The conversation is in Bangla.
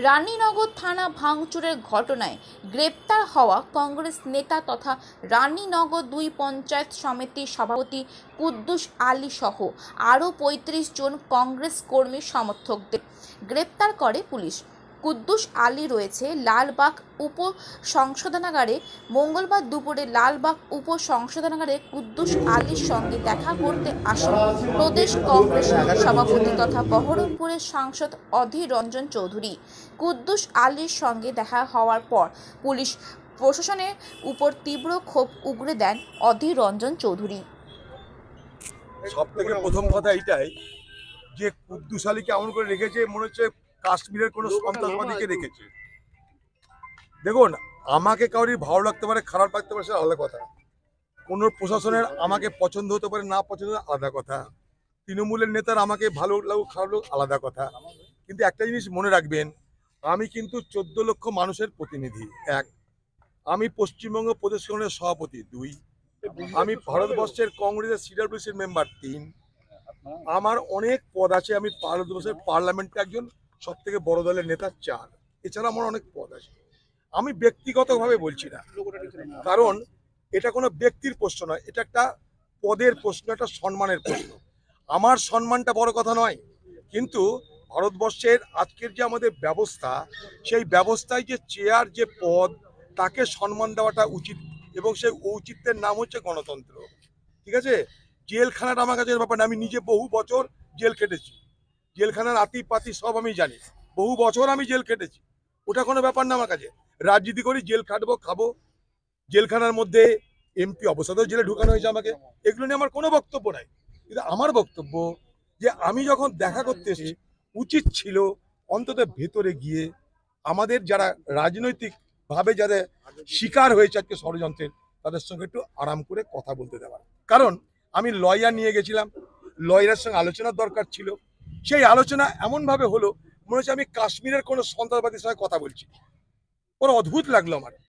রানীনগর থানা ভাঙচুরের ঘটনায় গ্রেপ্তার হওয়া কংগ্রেস নেতা তথা রানীনগর ২ পঞ্চায়েত সমিতির সভাপতি কুদ্দুস আলী সহ আরও ৩৫ জন কংগ্রেস কর্মী সমর্থকদের গ্রেপ্তার করে পুলিশ। কুদ্দুস আলী রয়েছে লালবাগ উপ সংশোধনাগারে। মঙ্গলবার দুপুরে লালবাগ উপ সংশোধনাগারে কুদ্দুস আলীর সঙ্গে দেখা করতে আসেন প্রদেশ কংগ্রেস সভাপতি তথা বহরমপুরের সাংসদ অধীর রঞ্জন চৌধুরী। কুদ্দুস আলীর সঙ্গে দেখা হওয়ার পর পুলিশ প্রশাসনের উপর তীব্র ক্ষোভ উগরে দেন অধীর রঞ্জন চৌধুরী। সবথেকে প্রথম কথা এইটাই যে কুদ্দুস আলীকে এমন করে রেখেছে মনে হচ্ছে কাশ্মীরের কোনো সন্ত্রাসবাদীকে রেখেছে। দেখুন, আমাকে কাউরি ভালো লাগতে পারে, খারাপ লাগতে পারে, সেটা আলাদা কথা। কোনো প্রশাসনের আমাকে পছন্দ হতে পারে, না পছন্দ আলাদা কথা। তৃণমূলের নেতার আমাকে ভালো লাগুক খারাপ লাগুক আলাদা কথা। কিন্তু একটা জিনিস মনে রাখবেন, আমি কিন্তু 14 লক্ষ মানুষের প্রতিনিধি। 1, আমি পশ্চিমবঙ্গ প্রদেশ কংগ্রেসের সভাপতি। 2, আমি ভারতবর্ষের কংগ্রেসের সিডব্লিউসির মেম্বার। 3, আমার অনেক পদ আছে। আমি ভারতবর্ষের পার্লামেন্টে একজন সব থেকে বড় দলের নেতা। 4, এছাড়া আমার অনেক পদ আছে। আমি ব্যক্তিগতভাবে বলছি না, কারণ এটা কোনো ব্যক্তির প্রশ্ন নয়, এটা একটা পদের প্রশ্ন, একটা সম্মানের প্রশ্ন। আমার সম্মানটা বড় কথা নয়, কিন্তু ভারতবর্ষের আজকের যে আমাদের ব্যবস্থা, সেই ব্যবস্থায় যে চেয়ার, যে পদ, তাকে সম্মান দেওয়াটা উচিত, এবং সেই ঔচিত্যের নাম হচ্ছে গণতন্ত্র। ঠিক আছে? জেলখানাটা আমার কাছে ব্যাপার না। আমি নিজে বহু বছর জেল খেটেছি, জেলখানার আতি পাতি সব আমি জানি। বহু বছর আমি জেল খেটেছি, ওটা কোনো ব্যাপার না আমার কাছে। রাজনীতি করি, জেল খাটবো, খাবো। জেলখানার মধ্যে এমপি অবস্থাতেও জেলে ঢুকানো হয়েছে আমাকে। এগুলো নিয়ে আমার কোনো বক্তব্য নাই, কিন্তু আমার বক্তব্য যে আমি যখন দেখা করতে এসেছি, উচিত ছিল অন্তত ভেতরে গিয়ে আমাদের যারা রাজনৈতিক ভাবে যাদের শিকার হয়েছে আজকে ষড়যন্ত্রের, তাদের সঙ্গে একটু আরাম করে কথা বলতে দেওয়ার। কারণ আমি লয়ার নিয়ে গেছিলাম, লয়ারের সঙ্গে আলোচনার দরকার ছিল। সেই আলোচনা এমনভাবে হলো মনে হচ্ছে আমি কাশ্মীরের কোনো সন্ত্রাসবাদীর সঙ্গে কথা বলছি। ওর অদ্ভুত লাগলো আমার।